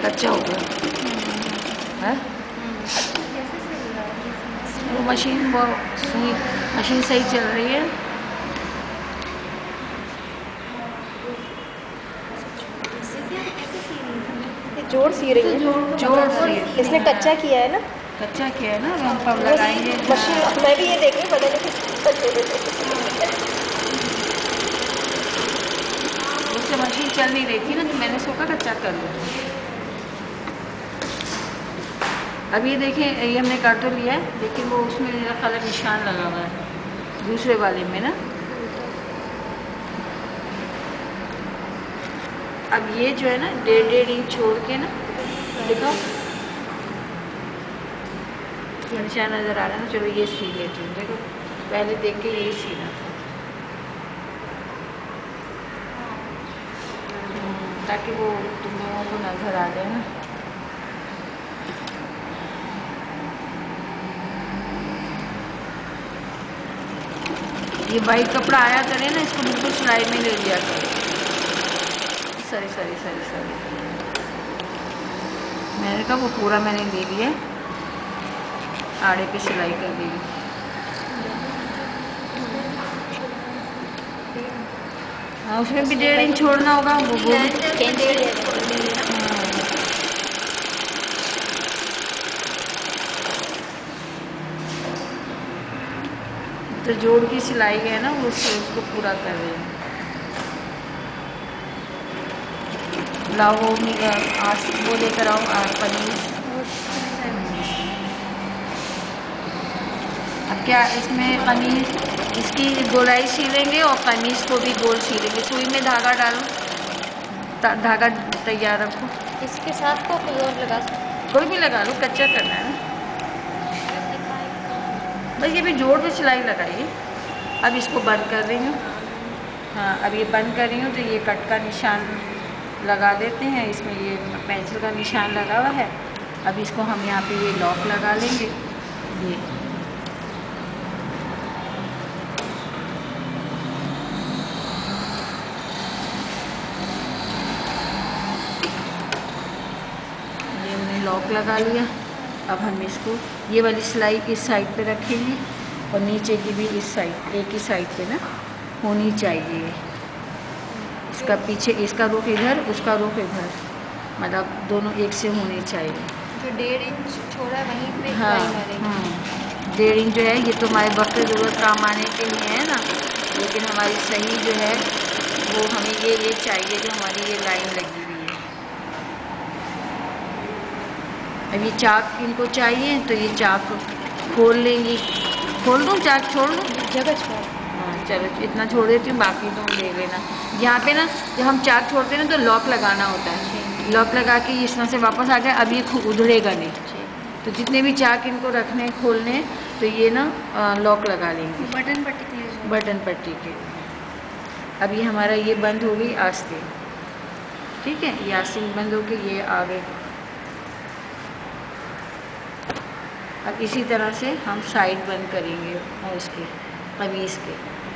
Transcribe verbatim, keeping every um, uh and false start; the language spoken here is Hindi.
कच्चा हो गया है। वो मशीन वो सुई मशीन सही चल रही है। जोड़ सी रही है, जोड़ सी इसने कच्चा किया है ना, कच्चा किया है ना, हम कब लगाएंगे। मशीन मैं भी ये देख रही हूँ, पता नहीं उससे मशीन चल नहीं रही थी ना, तो मैंने सोचा कच्चा कर लूँ। अब ये देखें, ये हमने कर तो लिया है, लेकिन वो उसमें मेरा ख्याल निशान लगा हुआ है दूसरे वाले में ना। अब ये जो है ना डेढ़ डेढ़ इंच छोड़ के ना, देखो निशान नज़र आ रहा है ना। चलो ये सी लेती हूँ, देखो पहले देख के यही सीना था, ताकि वो तुम लोगों को नज़र आ जाए ना। ये वाइट कपड़ा आया करे ना, इसको बिल्कुल सिलाई में ले लिया करो। सॉरी सॉरी सॉरी सॉरी मैंने कहा वो पूरा मैंने ले लिया, आड़े पे सिलाई कर दी। हाँ उसमें भी डेढ़ इंच छोड़ना होगा, वो वो तो जोड़ की सिलाई है ना, वो उसको, उसको पूरा कर रहे हैं। लाओ वो आज वो लेकर आओ पनीर। अब क्या इसमें पनीर इसकी गोलाई सीलेंगे और कमीज को भी गोल सीलेंगे। सुई में धागा डालो, धागा तैयार रखो। इसके साथ को कोई और लगा सकते, कोई भी लगा लो, कच्चा करना है ना। बस ये भी जोड़ पे सिलाई लगाइए। अब इसको बंद कर रही हूँ। हाँ अब ये बंद कर रही हूँ, तो ये कट का निशान लगा देते हैं। इसमें ये पेंसिल का निशान लगा हुआ है। अब इसको हम यहाँ पे ये लॉक लगा लेंगे। ये ये हमने लॉक लगा लिया। अब हम इसको ये वाली सिलाई इस साइड पे रखेंगे और नीचे की भी इस साइड, एक ही साइड पे ना होनी चाहिए। इसका पीछे इसका रुख इधर, उसका रुख इधर, मतलब दोनों एक से होने चाहिए। जो डेढ़ इंच छोड़ा है वहीं पे हाँ हाँ डेढ़ इंच जो है ये तो हमारे वक्त ज़रूरत काम आने के लिए है ना, लेकिन हमारी सही जो है वो हमें ये ये चाहिए जो हमारी ये लाइन लगी हुई है। अब ये चाक इनको चाहिए, तो ये चाक खोल लेंगी। खोल दूँ चाक, छोड़ दूँ? जगह छोड़। हाँ चलो इतना छोड़ देती हूँ, बाकी तुम ले लेना। यहाँ पे ना जब हम चाक छोड़ते हैं ना, तो लॉक लगाना होता है। लॉक लगा के इस तरह से वापस आ गया। अब ये उधड़ेगा नहीं, तो जितने भी चाक इनको रखने खोलने, तो ये ना लॉक लगा लेंगे बटन पट्टी के लिए। बटन पट्टी के। अब ये हमारा ये बंद हो गई आस्तीन, ठीक है। ये आस्तीन बंद हो के ये आ गए। अब इसी तरह से हम साइड बंद करेंगे और इसके कमीज़ के।